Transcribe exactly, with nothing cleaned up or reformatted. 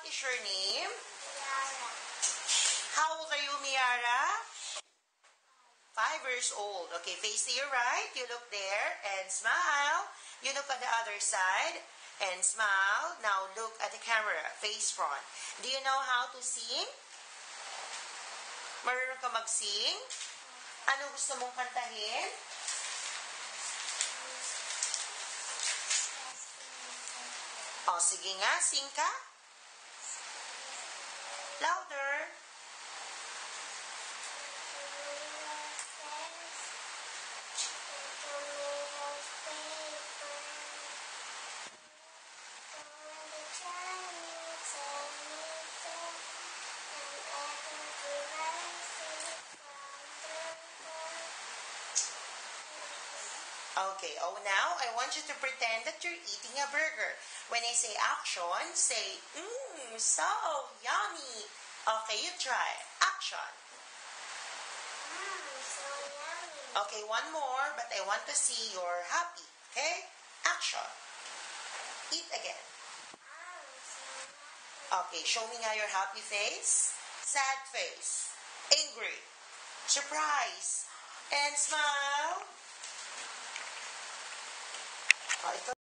is your name? Miara. How old are you, Miara? Five years old. Okay, face to your right. You look there and smile. You look on the other side and smile. Now look at the camera, face front. Do you know how to sing? Marunong ka mag-sing? Ano gusto mong kantahin? O, oh, sige nga, sing ka. Louder. Okay, oh now I want you to pretend that you're eating a burger. When I say action, say, mmm, so yummy. Okay, you try. Action. Mmm, so yummy. Okay, one more, but I want to see you're happy. Okay? Action. Eat again. Mmm, so yummy. Okay, show me now your happy face. Sad face. Angry. Surprise. And smile. Oh, ito